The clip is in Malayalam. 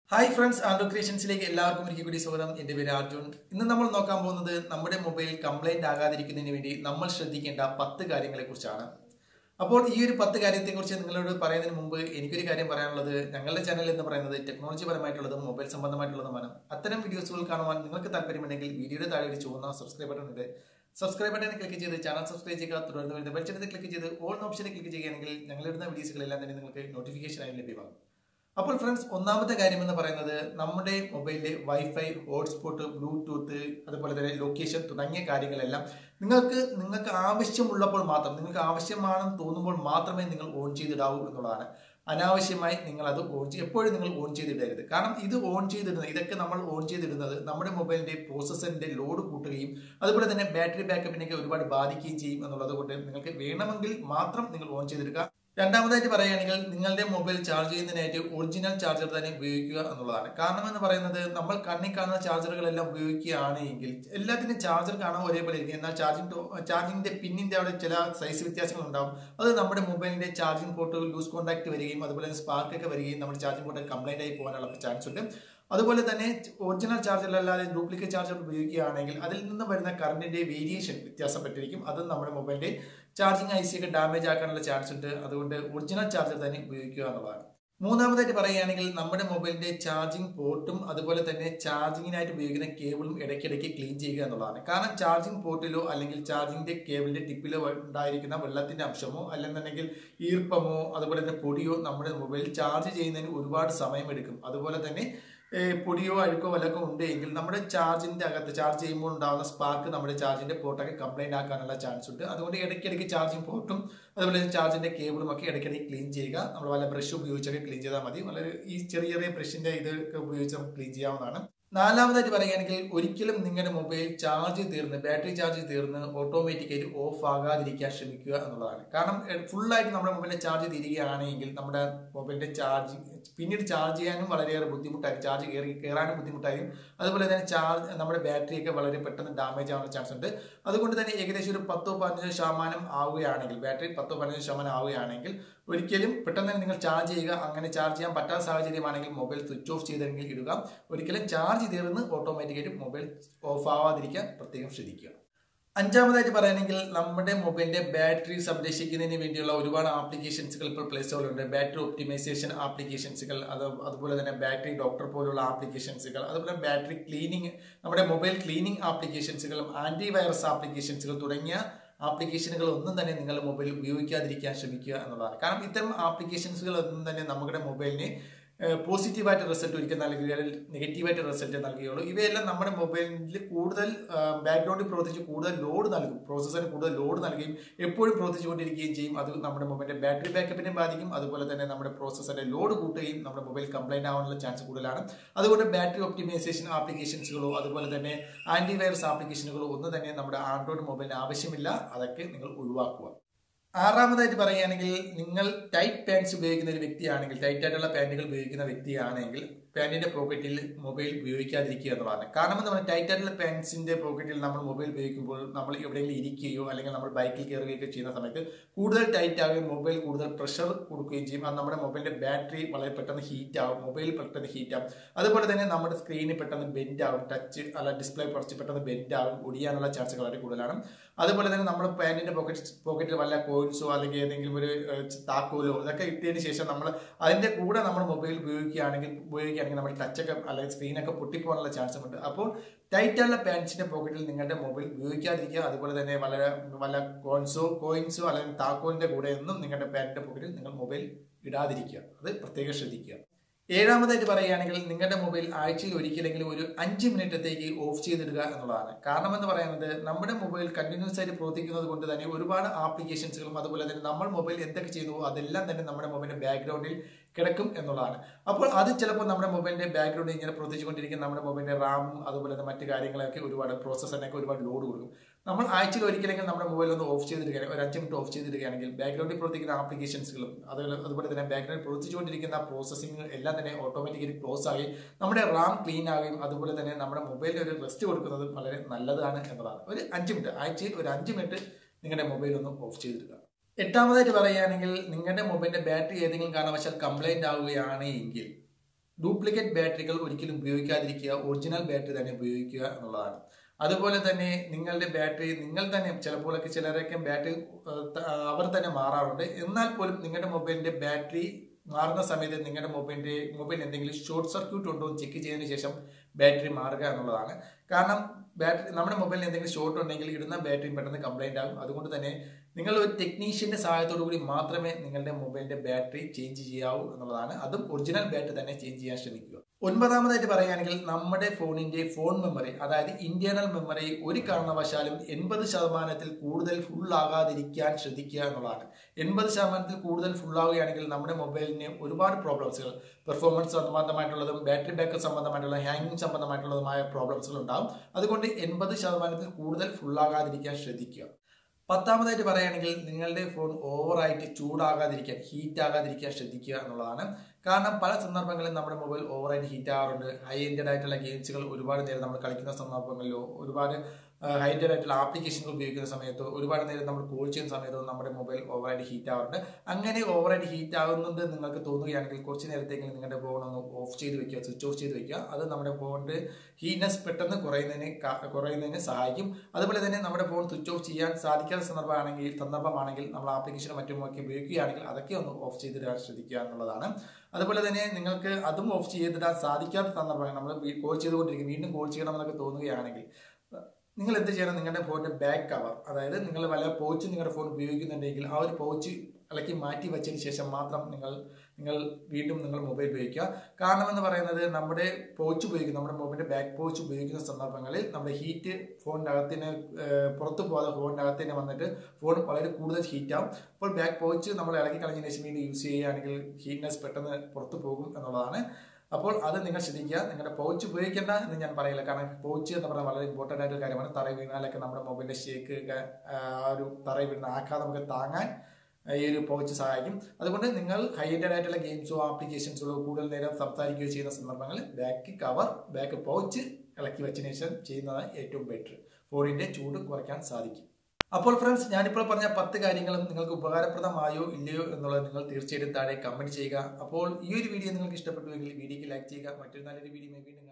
Hi friends, Andrew Creationsലേക്ക് എല്ലാവർക്കും ഒരിക്കൽ കൂടി സ്വാഗതം. എൻ്റെ പേര് അർജുൻ. ഇന്ന് നമ്മൾ നോക്കാൻ പോകുന്നത് നമ്മുടെ മൊബൈൽ കംപ്ലൈന്റ് ആകാതിരിക്കുന്നതിന് വേണ്ടി നമ്മൾ ശ്രദ്ധിക്കേണ്ട 10 കാര്യങ്ങളെക്കുറിച്ചാണ്. അപ്പോൾ ഈ ഒരു 10 കാര്യത്തെക്കുറിച്ച് നിങ്ങളോട് പറയുന്നതിന് മുമ്പ് എനിക്കൊരു കാര്യം പറയാനുള്ളത്, ഞങ്ങളുടെ ചാനൽ എന്ന് പറയുന്നത് ടെക്നോളജി പരമായിട്ടുള്ളതും മൊബൈൽ സംബന്ധമായിട്ടുള്ളതുമാണ്. അത്തരം വീഡിയോസുകൾ കാണുവാൻ നിങ്ങൾക്ക് താല്പര്യമുണ്ടെങ്കിൽ വീഡിയോയുടെ താഴെ ഒരു ചുവന്ന സബ്സ്ക്രൈബ് ബട്ടൺ ഉണ്ട്. സബ്സ്ക്രൈബ് ബട്ടൺ ക്ലിക്ക് ചെയ്ത് ചാനൽ സബ്സ്ക്രൈബ് ചെയ്യുക. തുടർന്ന് വരുന്ന ബെൽ ബട്ടൺ ക്ലിക്ക് ചെയ്ത് ഓൾ ഓപ്ഷനിൽ ക്ലിക്ക് ചെയ്യുകയാണെങ്കിൽ ഞങ്ങളിടുന്ന വീഡിയോസുകളെല്ലാം തന്നെ നിങ്ങൾക്ക് നോട്ടിഫിക്കേഷനായി ലഭ്യമാകും. അപ്പോൾ ഫ്രണ്ട്സ്, ഒന്നാമത്തെ കാര്യം എന്ന് പറയുന്നത് നമ്മുടെ മൊബൈലിലെ വൈഫൈ, ഹോട്ട്സ്പോട്ട്, ബ്ലൂടൂത്ത്, അതുപോലെ തന്നെ ലൊക്കേഷൻ തുടങ്ങിയ കാര്യങ്ങളെല്ലാം നിങ്ങൾക്ക് ആവശ്യമുള്ളപ്പോൾ മാത്രം, നിങ്ങൾക്ക് ആവശ്യമാണെന്ന് തോന്നുമ്പോൾ മാത്രമേ നിങ്ങൾ ഓൺ ചെയ്തിടാവൂ എന്നുള്ളതാണ്. അനാവശ്യമായി നിങ്ങൾ അത് എപ്പോഴും നിങ്ങൾ ഓൺ ചെയ്തിടരുത്. കാരണം ഇത് ഓൺ ചെയ്തിടുന്നത്, ഇതൊക്കെ നമ്മൾ ഓൺ ചെയ്തിടുന്നത് നമ്മുടെ മൊബൈലിന്റെ പ്രോസസ്സറിന്റെ ലോഡ് കൂട്ടുകയും അതുപോലെ തന്നെ ബാറ്ററി ബാക്കപ്പിനൊക്കെ ഒരുപാട് ബാധിക്കുകയും ചെയ്യും എന്നുള്ളത് കൊണ്ട് നിങ്ങൾക്ക് വേണമെങ്കിൽ മാത്രം നിങ്ങൾ ഓൺ ചെയ്തെടുക്കുക. രണ്ടാമതായിട്ട് പറയുകയാണെങ്കിൽ നിങ്ങളുടെ മൊബൈൽ ചാർജ് ചെയ്യുന്നതിനായിട്ട് ഒറിജിനൽ ചാർജർ തന്നെ ഉപയോഗിക്കുക എന്നുള്ളതാണ്. കാരണം എന്ന് പറയുന്നത്, നമ്മൾ കണ്ണിൽ കാണുന്ന ചാർജറുകളെല്ലാം ഉപയോഗിക്കുകയാണെങ്കിൽ എല്ലാത്തിനും ചാർജർ കാണാൻ ഒരേപോലെ ഇരിക്കും. എന്നാൽ ചാർജിന്റെ പിന്നിന്റെ അവിടെ ചില സൈസ് വ്യത്യാസങ്ങൾ ഉണ്ടാവും. അത് നമ്മുടെ മൊബൈലിന്റെ ചാർജിംഗ് പോർട്ട് ലൂസ് കോൺടാക്ട് വരികയും അതുപോലെ സ്പാർക്ക് ഒക്കെ വരികയും നമ്മുടെ ചാർജിംഗ് പോർട്ട് കംപ്ലൈന്റ് ആയി പോകാനുള്ള ചാൻസ് ഉണ്ട്. അതുപോലെ തന്നെ ഒറിജിനൽ ചാർജറിലല്ലാതെ ഡ്യൂപ്ലിക്കേറ്റ് ചാർജർ ഉപയോഗിക്കുകയാണെങ്കിൽ അതിൽ നിന്ന് വരുന്ന കറണ്ടിന്റെ വേരിയേഷൻ വ്യത്യാസപ്പെട്ടിരിക്കും. അത് നമ്മുടെ മൊബൈലിന്റെ ചാർജിങ് ഐ സി ഒക്കെ ഡാമേജ് ആക്കാനുള്ള ചാൻസ് ഉണ്ട്. അതുകൊണ്ട് ഒറിജിനൽ ചാർജർ തന്നെ ഉപയോഗിക്കുക എന്നുള്ളതാണ്. മൂന്നാമതായിട്ട് പറയുകയാണെങ്കിൽ നമ്മുടെ മൊബൈലിന്റെ ചാർജിംഗ് പോർട്ടും അതുപോലെ തന്നെ ചാർജിങ്ങിനായിട്ട് ഉപയോഗിക്കുന്ന കേബിളും ഇടയ്ക്കിടയ്ക്ക് ക്ലീൻ ചെയ്യുക എന്നുള്ളതാണ്. കാരണം ചാർജിംഗ് പോർട്ടിലോ അല്ലെങ്കിൽ ചാർജിങ്ങിന്റെ കേബിളിന്റെ ടിപ്പിലോ ഉണ്ടായിരിക്കുന്ന വെള്ളത്തിന്റെ അംശമോ അല്ലെന്നുണ്ടെങ്കിൽ ഈർപ്പമോ അതുപോലെ തന്നെ പൊടിയോ നമ്മുടെ മൊബൈൽ ചാർജ് ചെയ്യുന്നതിന് ഒരുപാട് സമയമെടുക്കും. അതുപോലെ തന്നെ പൊടിയോ അഴുക്കോ വല്ലതും ഉണ്ടെങ്കിൽ നമ്മുടെ ചാർജിന്റെ അകത്ത് ചാർജ് ചെയ്യുമ്പോൾ ഉണ്ടാകുന്ന സ്പാർക്ക് നമ്മുടെ ചാർജിന്റെ പോർട്ടൊക്കെ കംപ്ലൈന്റ് ആക്കാനുള്ള ചാൻസ് ഉണ്ട്. അതുകൊണ്ട് ഇടയ്ക്കിടയ്ക്ക് ചാർജിംഗ് പോർട്ടും അതുപോലെ ചാർജിന്റെ കേബിളും ഒക്കെ ഇടയ്ക്കിടയ്ക്ക് ക്ലീൻ ചെയ്യുക. നമ്മൾ വല്ല ബ്രഷ് ഉപയോഗിച്ചൊക്കെ ക്ലീൻ ചെയ്താൽ മതി. വളരെ ഈ ചെറിയ ചെറിയ ബ്രഷിന്റെ ഇതൊക്കെ ഉപയോഗിച്ച് നമുക്ക് ക്ലീൻ ചെയ്യാവുന്നതാണ്. നാലാമതായിട്ട് പറയുകയാണെങ്കിൽ ഒരിക്കലും നിങ്ങളുടെ മൊബൈൽ ബാറ്ററി ചാർജ് തീർന്ന് ഓട്ടോമാറ്റിക്കായിട്ട് ഓഫ് ആകാതിരിക്കാൻ ശ്രമിക്കുക എന്നുള്ളതാണ്. കാരണം ഫുള്ളായിട്ട് നമ്മുടെ മൊബൈലിന്റെ ചാർജ് തീരുകയാണെങ്കിൽ നമ്മുടെ മൊബൈലിന്റെ പിന്നീട് ചാർജ് ചെയ്യാനും വളരെയേറെ ബുദ്ധിമുട്ടായിരിക്കും. ചാർജ് കയറാനും ബുദ്ധിമുട്ടായിരിക്കും. അതുപോലെ തന്നെ നമ്മുടെ ബാറ്ററിയൊക്കെ വളരെ പെട്ടെന്ന് ഡാമേജ് ആവാനുള്ള ചാൻസ് ഉണ്ട്. അതുകൊണ്ട് തന്നെ ഏകദേശം ഒരു 10-15% ആവുകയാണെങ്കിൽ, ബാറ്ററി 10-15% ആവുകയാണെങ്കിൽ ഒരിക്കലും പെട്ടെന്ന് തന്നെ നിങ്ങൾ ചാർജ് ചെയ്യുക. അങ്ങനെ ചാർജ് ചെയ്യാൻ പറ്റാത്ത സാഹചര്യമാണെങ്കിൽ മൊബൈൽ സ്വിച്ച് ഓഫ് ചെയ്തെങ്കിൽ ഇടുക. ഒരിക്കലും ചാർജ് തീർന്ന് ഓട്ടോമാറ്റിക്കായിട്ട് മൊബൈൽ ഓഫ് ആവാതിരിക്കാൻ പ്രത്യേകം ശ്രദ്ധിക്കുക. അഞ്ചാമതായിട്ട് പറയുകയാണെങ്കിൽ നമ്മുടെ മൊബൈലിന്റെ ബാറ്ററി സംരക്ഷിക്കുന്നതിന് വേണ്ടിയുള്ള ഒരുപാട് ആപ്ലിക്കേഷൻസുകൾ ഇപ്പോൾ പ്ലേ സ്റ്റോറിലുണ്ട്. ബാറ്ററി ഒപ്റ്റിമൈസേഷൻ ആപ്ലിക്കേഷൻസുകൾ, അതുപോലെ തന്നെ ബാറ്ററി ഡോക്ടർ പോലുള്ള ആപ്ലിക്കേഷൻസുകൾ, അതുപോലെ ബാറ്ററി ക്ലീനിങ്, നമ്മുടെ മൊബൈൽ ക്ലീനിങ് ആപ്ലിക്കേഷൻസുകളും ആന്റി വൈറസ് ആപ്ലിക്കേഷൻസുകൾ തുടങ്ങിയ ആപ്ലിക്കേഷനുകൾ ഒന്നും തന്നെ നിങ്ങളുടെ മൊബൈൽ ഉപയോഗിക്കാതിരിക്കാൻ ശ്രമിക്കുക എന്നുള്ളതാണ്. കാരണം ഇത്തരം ആപ്ലിക്കേഷൻസുകൾ ഒന്നും തന്നെ നമ്മുടെ മൊബൈലിന് പോസിറ്റീവായിട്ട് റിസൾട്ട് ഒരിക്കൽ നൽകുകയോ നെഗറ്റീവായിട്ട് റിസൾട്ട് നൽകുകയുള്ളൂ. ഇവയെല്ലാം നമ്മുടെ മൊബൈലിൽ കൂടുതൽ ബാക്ക്ഗ്രൗണ്ടിൽ പ്രവർത്തിച്ച് കൂടുതൽ ലോഡ് നൽകും, പ്രോസസ്സറിന് കൂടുതൽ ലോഡ് നൽകുകയും എപ്പോഴും പ്രവർത്തിച്ചുകൊണ്ടിരിക്കുകയും ചെയ്യും. അത് നമ്മുടെ മൊബൈലിന്റെ ബാറ്ററി ബാക്കപ്പിനെ ബാധിക്കും. അതുപോലെ തന്നെ നമ്മുടെ പ്രോസസ്സറിന്റെ ലോഡ് കൂട്ടുകയും നമ്മുടെ മൊബൈൽ കംപ്ലൈന്റ് ആവാനുള്ള ചാൻസ് കൂടുതലാണ്. അതുകൊണ്ട് ബാറ്ററി ഒപ്റ്റിമൈസേഷൻ ആപ്ലിക്കേഷൻസുകളോ അതുപോലെ തന്നെ ആന്റി വൈറസ് ആപ്ലിക്കേഷനുകളോ ഒന്നും തന്നെ നമ്മുടെ ആൻഡ്രോയിഡ് മൊബൈലിന് ആവശ്യമില്ല. അതൊക്കെ നിങ്ങൾ ഒഴിവാക്കുക. ആറാമതായിട്ട് പറയുകയാണെങ്കിൽ നിങ്ങൾ ടൈറ്റ് പാൻസ് ഉപയോഗിക്കുന്ന ഒരു വ്യക്തിയാണെങ്കിൽ, ടൈറ്റ് ആയിട്ടുള്ള പാന്റുകൾ ഉപയോഗിക്കുന്ന വ്യക്തിയാണെങ്കിൽ പാന്റിന്റെ പോക്കറ്റിൽ മൊബൈൽ ഉപയോഗിക്കാതിരിക്കുക എന്നുള്ളതാണ്. കാരണം നമ്മൾ ടൈറ്റ് ആയിട്ടുള്ള പാൻസിന്റെ പോക്കറ്റിൽ നമ്മൾ മൊബൈൽ ഉപയോഗിക്കുമ്പോൾ നമ്മൾ എവിടെയെങ്കിലും ഇരിക്കുകയോ അല്ലെങ്കിൽ നമ്മൾ ബൈക്കിൽ കയറുകയോ ചെയ്യുന്ന സമയത്ത് കൂടുതൽ ടൈറ്റ് ആവുകയും മൊബൈൽ കൂടുതൽ പ്രഷർ കൊടുക്കുകയും ചെയ്യും. അത് നമ്മുടെ മൊബൈലിന്റെ ബാറ്ററി വളരെ പെട്ടെന്ന് ഹീറ്റ് ആവും, മൊബൈൽ പെട്ടെന്ന് ഹീറ്റ് ആവും. അതുപോലെ തന്നെ നമ്മുടെ സ്ക്രീന് പെട്ടെന്ന് ബെൻഡ് ആവും, ടച്ച് അല്ല ഡിസ്പ്ലേ കുറച്ച് പെട്ടെന്ന് ബെൻഡ് ആവും, ഒടിയാനുള്ള ചാൻസ് വളരെ കൂടുതലാണ്. അതുപോലെ തന്നെ നമ്മുടെ പാന്റിന്റെ പോക്കറ്റിൽ വല്ല കോയിൻസോ അല്ലെങ്കിൽ ഏതെങ്കിലും ഒരു താക്കോലോ ഇതൊക്കെ ഇട്ടതിന് ശേഷം നമ്മൾ അതിന്റെ കൂടെ നമ്മൾ മൊബൈൽ ഉപയോഗിക്കുകയാണെങ്കിൽ നമ്മൾ ടച്ചൊക്കെ അല്ലെങ്കിൽ സ്ക്രീനൊക്കെ പൊട്ടിപ്പോകാനുള്ള ചാൻസും ഉണ്ട്. അപ്പോൾ ടൈറ്റുള്ള പാൻസിന്റെ പോക്കറ്റിൽ നിങ്ങളുടെ മൊബൈൽ ഉപയോഗിക്കാതിരിക്കുക. അതുപോലെ തന്നെ വല്ല കോയിൻസോ അല്ലെങ്കിൽ താക്കോലിന്റെ കൂടെ ഒന്നും നിങ്ങളുടെ പാന്റിന്റെ പോക്കറ്റിൽ നിങ്ങൾ മൊബൈൽ ഇടാതിരിക്കുക. അത് പ്രത്യേകം ശ്രദ്ധിക്കുക. ഏഴാമതായിട്ട് പറയുകയാണെങ്കിൽ നിങ്ങളുടെ മൊബൈൽ ആഴ്ചയിൽ ഒരിക്കലെങ്കിലും ഒരു 5 മിനിറ്റത്തേക്ക് ഓഫ് ചെയ്തിടുക എന്നുള്ളതാണ്. കാരണം എന്ന് പറയുന്നത്, നമ്മുടെ മൊബൈൽ കണ്ടിന്യൂസ് ആയിട്ട് പ്രവർത്തിക്കുന്നത് കൊണ്ട് തന്നെ ഒരുപാട് ആപ്ലിക്കേഷൻസുകളും അതുപോലെ തന്നെ നമ്മൾ മൊബൈൽ എന്തൊക്കെ ചെയ്യുന്നുവോ അതെല്ലാം തന്നെ നമ്മുടെ മൊബൈലിന്റെ ബാക്ക്ഗ്രൗണ്ടിൽ കിടക്കും എന്നുള്ളതാണ്. അപ്പോൾ അത് ചിലപ്പോൾ നമ്മുടെ മൊബൈലിന്റെ ബാക്ക്ഗ്രൗണ്ടിൽ ഇങ്ങനെ പ്രവർത്തിച്ചുകൊണ്ടിരിക്കുന്ന നമ്മുടെ മൊബൈലിന്റെ റാമും അതുപോലെ തന്നെ മറ്റു കാര്യങ്ങളൊക്കെ ഒരുപാട് പ്രോസസ്സറിനൊക്കെ ഒരുപാട് ലോഡ് കൊടുക്കും. നമ്മൾ ആഴ്ചയിൽ ഒരിക്കലെങ്കിലും നമ്മുടെ മൊബൈൽ ഒന്ന് ഓഫ് ചെയ്തിടുകയാണെങ്കിൽ, ഒരു 5 മിനിറ്റ് ഓഫ് ചെയ്തിടുകയാണെങ്കിൽ ബാക്ക്ഗ്രൗണ്ടിൽ പ്രവർത്തിക്കുന്ന ആപ്ലിക്കേഷൻസുകളും അതുപോലെ തന്നെ ബാക്ക്ഗ്രൗണ്ടിൽ പ്രവർത്തിച്ചുകൊണ്ടിരിക്കുന്ന പ്രോസസ്സിംഗ് എല്ലാം തന്നെ ഓട്ടോമാറ്റിക്കലി ക്ലോസ് ആവുകയും നമ്മുടെ റാം ക്ലീൻ ആവുകയും അതുപോലെ തന്നെ നമ്മുടെ മൊബൈലിൽ ഒരു റെസ്റ്റ് കൊടുക്കുന്നത് വളരെ നല്ലതാണ് എന്നതാണ്. ഒരു 5 മിനിറ്റ്, ആഴ്ചയിൽ ഒരു 5 മിനിറ്റ് നിങ്ങളുടെ മൊബൈൽ ഒന്ന് ഓഫ് ചെയ്തിടുക. എട്ടാമതായിട്ട് പറയുകയാണെങ്കിൽ നിങ്ങളുടെ മൊബൈലിന്റെ ബാറ്ററി ഏതെങ്കിലും കാരണവശാൽ കംപ്ലൈന്റ് ആവുകയാണെങ്കിൽ ഡ്യൂപ്ലിക്കേറ്റ് ബാറ്ററികൾ ഒരിക്കലും ഉപയോഗിക്കാതിരിക്കുക, ഒറിജിനൽ ബാറ്ററി തന്നെ ഉപയോഗിക്കുക എന്നുള്ളതാണ്. അതുപോലെ തന്നെ നിങ്ങളുടെ ബാറ്ററി നിങ്ങൾ തന്നെ ചിലപ്പോഴൊക്കെ ചിലരൊക്കെ ബാറ്ററി അവർ തന്നെ മാറാറുണ്ട്. എന്നാൽ പോലും നിങ്ങളുടെ മൊബൈലിന്റെ ബാറ്ററി മാറുന്ന സമയത്ത് നിങ്ങളുടെ മൊബൈൽ എന്തെങ്കിലും ഷോർട്ട് സർക്യൂട്ട് ഉണ്ടോ എന്ന് ചെക്ക് ചെയ്തതിനു ശേഷം ബാറ്ററി മാറുക എന്നുള്ളതാണ്. കാരണം നമ്മുടെ മൊബൈലിന് എന്തെങ്കിലും ഷോർട്ട് ഉണ്ടെങ്കിൽ ഇടുന്ന ബാറ്ററി പെട്ടെന്ന് കംപ്ലൈന്റ് ആകും. അതുകൊണ്ട് തന്നെ നിങ്ങൾ ഒരു ടെക്നീഷ്യന്റെ സഹായത്തോടു കൂടി മാത്രമേ നിങ്ങളുടെ മൊബൈലിന്റെ ബാറ്ററി ചേഞ്ച് ചെയ്യാവൂ എന്നുള്ളതാണ്. അതും ഒറിജിനൽ ബാറ്ററി തന്നെ ചേഞ്ച് ചെയ്യാൻ ശ്രമിക്കുക. 9ാമതായിട്ട് പറയുകയാണെങ്കിൽ നമ്മുടെ ഫോണിന്റെ ഫോൺ മെമ്മറി, അതായത് ഇന്റേണൽ മെമ്മറി ഒരു കാരണവശാലും 80% കൂടുതൽ ഫുൾ ആകാതിരിക്കാൻ ശ്രദ്ധിക്കുക എന്നുള്ളതാണ്. 80% കൂടുതൽ ഫുൾ ആവുകയാണെങ്കിൽ നമ്മുടെ മൊബൈലിന് ഒരുപാട് പ്രോബ്ലംസുകൾ, പെർഫോമൻസ് സംബന്ധമായിട്ടുള്ളതും ബാറ്ററി ബാക്കപ്പ് സംബന്ധമായിട്ടുള്ള ഹാങ്ങിങ് സംബന്ധമായിട്ടുള്ളതുമായ പ്രോബ്ലംസുകൾ ഉണ്ടാവും. അതുകൊണ്ട് 80% കൂടുതൽ ഫുൾ ആകാതിരിക്കാൻ ശ്രദ്ധിക്കുക. 10ാമതായിട്ട് പറയുകയാണെങ്കിൽ നിങ്ങളുടെ ഫോൺ ഓവറായിട്ട് ചൂടാകാതിരിക്കാൻ, ഹീറ്റ് ആകാതിരിക്കാൻ ശ്രദ്ധിക്കുക എന്നുള്ളതാണ്. കാരണം പല സന്ദർഭങ്ങളിൽ നമ്മുടെ മൊബൈൽ ഓവറായിട്ട് ഹീറ്റ് ആകാറുണ്ട്. ഹൈ എൻഡഡ് ആയിട്ടുള്ള ഗെയിംസുകൾ ഒരുപാട് നേരം നമ്മൾ കളിക്കുന്ന സന്ദർഭങ്ങളിലോ, ഒരുപാട് ഹൈ എൻഡഡ് ആയിട്ടുള്ള ആപ്ലിക്കേഷനുകൾ ഉപയോഗിക്കുന്ന സമയത്തോ, ഒരുപാട് നേരം നമ്മൾ കോൾ ചെയ്യുന്ന സമയത്തോ നമ്മുടെ മൊബൈൽ ഓവറായിട്ട് ഹീറ്റ് ആവാറുണ്ട്. അങ്ങനെ ഓവറായിട്ട് ഹീറ്റ് ആകുന്നുണ്ട് നിങ്ങൾക്ക് തോന്നുകയാണെങ്കിൽ കുറച്ച് നേരത്തേക്ക് നിങ്ങളുടെ ഫോൺ ഒന്ന് ഓഫ് ചെയ്ത് വെക്കുക, സ്വിച്ച് ഓഫ് ചെയ്ത് വെക്കുക. അത് നമ്മുടെ ഫോണിന്റെ ഹീറ്റ്നെസ് പെട്ടെന്ന് കുറയുന്നതിന് സഹായിക്കും. അതുപോലെ തന്നെ നമ്മുടെ ഫോൺ സ്വിച്ച് ഓഫ് ചെയ്യാൻ സാധിക്കാത്ത സന്ദർഭമാണെങ്കിൽ നമ്മൾ ആപ്ലിക്കേഷനും മറ്റുമൊക്കെ ഉപയോഗിക്കുകയാണെങ്കിൽ അതൊക്കെ ഒന്ന് ഓഫ് ചെയ്തിടാൻ ശ്രദ്ധിക്കുക എന്നുള്ളതാണ്. അതുപോലെ തന്നെ നിങ്ങൾക്ക് അതും ഓഫ് ചെയ്തിടാൻ സാധിക്കാത്ത സന്ദർഭങ്ങൾ, നമ്മൾ കോൾ ചെയ്തുകൊണ്ടിരിക്കും, വീണ്ടും കോൾ ചെയ്യണമെന്നൊക്കെ തോന്നുകയാണെങ്കിൽ നിങ്ങൾ എന്ത് ചെയ്യണം? നിങ്ങളുടെ ഫോണിന്റെ ബാക്ക് കവർ, അതായത് നിങ്ങൾ വല്ല പൗച്ച് നിങ്ങളുടെ ഫോൺ ഉപയോഗിക്കുന്നുണ്ടെങ്കിൽ ആ ഒരു പൗച്ച് ഇളക്കി മാറ്റി വെച്ചതിന് ശേഷം മാത്രം നിങ്ങൾ വീണ്ടും മൊബൈൽ ഉപയോഗിക്കുക. കാരണം എന്ന് പറയുന്നത് നമ്മുടെ മൊബൈലിന്റെ ബാക്ക് പൗച്ച് ഉപയോഗിക്കുന്ന സന്ദർഭങ്ങളിൽ നമ്മുടെ ഹീറ്റ് ഫോണിന്റെ അകത്തിന് പുറത്തു പോകാതെ ഫോണിന്റെ അകത്തിന് വന്നിട്ട് ഫോൺ വളരെ കൂടുതൽ ഹീറ്റ് ആവും. അപ്പോൾ ബാക്ക് പൗച്ച് നമ്മൾ ഇളക്കി കളഞ്ഞതിന് ശേഷം വീണ്ടും യൂസ് ചെയ്യുകയാണെങ്കിൽ ഹീറ്റ്നെസ് പെട്ടെന്ന് പുറത്തു പോകും എന്നുള്ളതാണ്. അപ്പോൾ അത് നിങ്ങൾ ശ്രദ്ധിക്കുക. നിങ്ങളുടെ പൗച്ച് ഉപയോഗിക്കേണ്ട എന്ന് ഞാൻ പറയില്ല, കാരണം പൗച്ച് എന്ന് പറഞ്ഞാൽ വളരെ ഇമ്പോർട്ടൻ്റ് ആയിട്ടുള്ള കാര്യമാണ്. തറയിൽ വീണാലൊക്കെ നമ്മുടെ മൊബൈലിന്റെ ഷേക്ക് ഒരു തറയിൽ വീഴുന്ന ആഘാതം നമുക്ക് താങ്ങാൻ ഈ ഒരു പൗച്ച് സഹായിക്കും. അതുകൊണ്ട് നിങ്ങൾ ഹൈ എൻഡഡ് ആയിട്ടുള്ള ഗെയിംസോ ആപ്ലിക്കേഷൻസോ കൂടുതൽ നേരം സംസാരിക്കുകയോ ചെയ്യുന്ന സന്ദർഭങ്ങളിൽ ബാക്ക് പൗച്ച് ഇളക്കി വെച്ചതിന് ശേഷം ചെയ്യുന്നതാണ് ഏറ്റവും ബെറ്റർ. ഫോണിന്റെ ചൂട് കുറയ്ക്കാൻ സാധിക്കും. അപ്പോൾ ഫ്രണ്ട്സ്, ഞാനിപ്പോൾ പറഞ്ഞ 10 കാര്യങ്ങളും നിങ്ങൾക്ക് ഉപകാരപ്രദമായോ ഇല്ലയോ എന്നുള്ളത് നിങ്ങൾ തീർച്ചയായിട്ടും താഴെ കമന്റ് ചെയ്യുക. അപ്പോൾ ഈ ഒരു വീഡിയോ നിങ്ങൾക്ക് ഇഷ്ടപ്പെട്ടുവെങ്കിൽ വീഡിയോക്ക് ലൈക്ക് ചെയ്യുക. മറ്റൊരു നല്ലൊരു വീഡിയോ